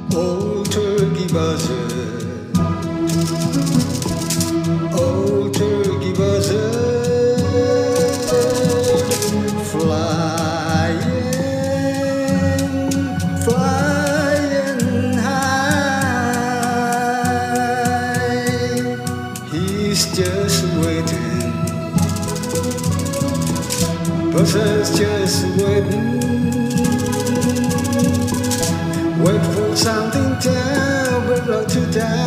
Old turkey buzzard, old turkey buzzard, flying, flying high. He's just waiting, buzzard's just waiting. Wait for something terrible to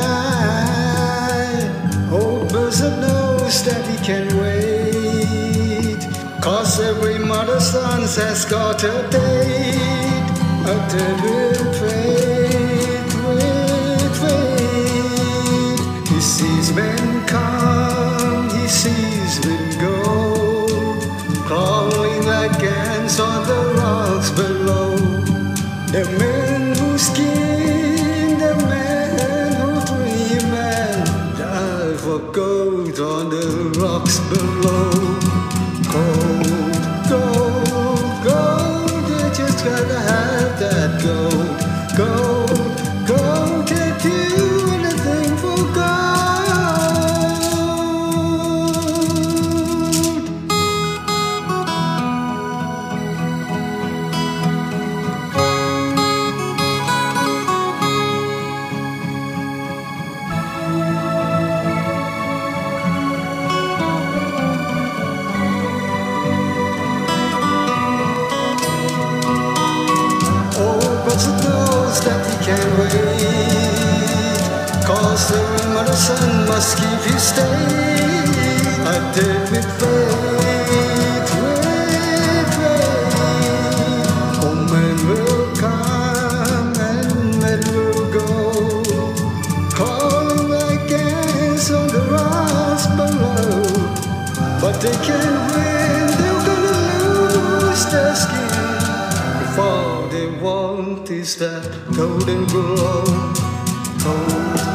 die. Old buzzard knows that he can wait, 'cause every mother's son has got a date. A date with fate, with fate. He sees men come, he sees men go, crawling like ants on the rocks below. The men who scheme, the men who dream and die for gold on the rocks below. Gold, gold, gold, you just gotta have that gold. Gold, gold, can't do anything for gold. Buzzard knows that he can't wait, 'cause every mother's son must keep his state. I did with fate, with fate. Oh, men will come and men will go, crawling like ants on the rocks below. But they can't win, they're gonna lose their skin. All they want is that golden glow. Gold,